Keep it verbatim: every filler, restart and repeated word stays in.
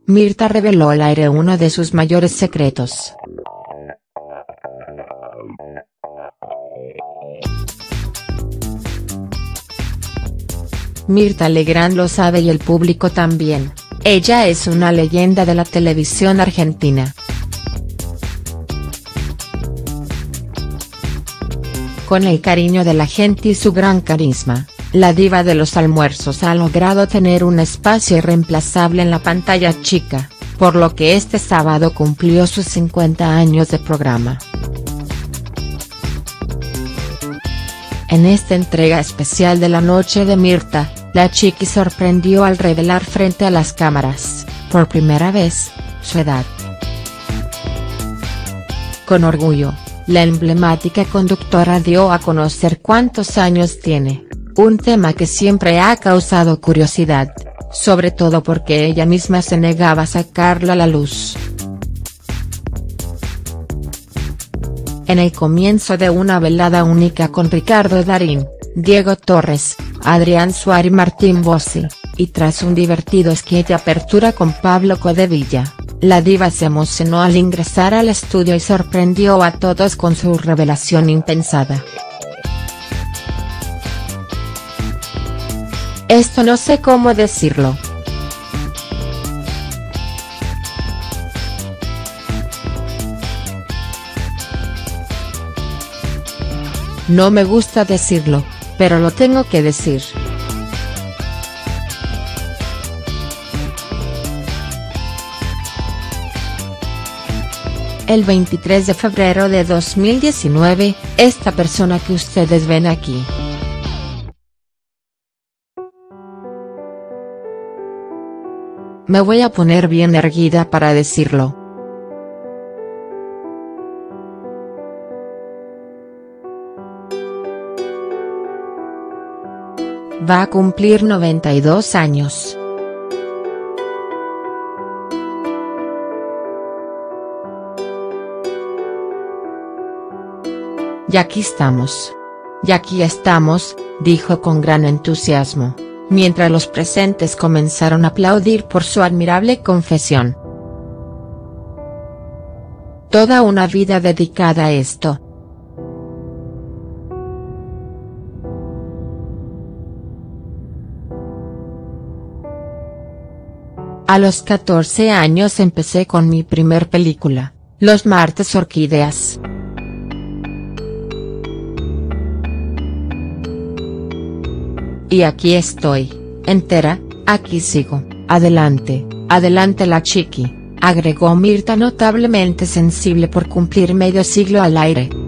Mirta reveló al aire uno de sus mayores secretos. Mirta Legrand lo sabe y el público también, ella es una leyenda de la televisión argentina. Con el cariño de la gente y su gran carisma, la diva de los almuerzos ha logrado tener un espacio irreemplazable en la pantalla chica, por lo que este sábado cumplió sus cincuenta años de programa. En esta entrega especial de la noche de Mirta, la chiqui sorprendió al revelar frente a las cámaras, por primera vez, su edad. Con orgullo, la emblemática conductora dio a conocer cuántos años tiene, un tema que siempre ha causado curiosidad, sobre todo porque ella misma se negaba a sacarlo a la luz. En el comienzo de una velada única con Ricardo Darín, Diego Torres, Adrián Suárez y Martín Bossi, y tras un divertido sketch de apertura con Pablo Codevilla, la diva se emocionó al ingresar al estudio y sorprendió a todos con su revelación impensada. Esto no sé cómo decirlo. No me gusta decirlo, pero lo tengo que decir. El veintitrés de febrero de dos mil diecinueve, esta persona que ustedes ven aquí. Me voy a poner bien erguida para decirlo. Va a cumplir noventa y dos años. Y aquí estamos. Y aquí estamos, dijo con gran entusiasmo, mientras los presentes comenzaron a aplaudir por su admirable confesión. Toda una vida dedicada a esto. A los catorce años empecé con mi primer película, Los martes orquídeas. Y aquí estoy, entera, aquí sigo, adelante, adelante la chiqui, agregó Mirta notablemente sensible por cumplir medio siglo al aire.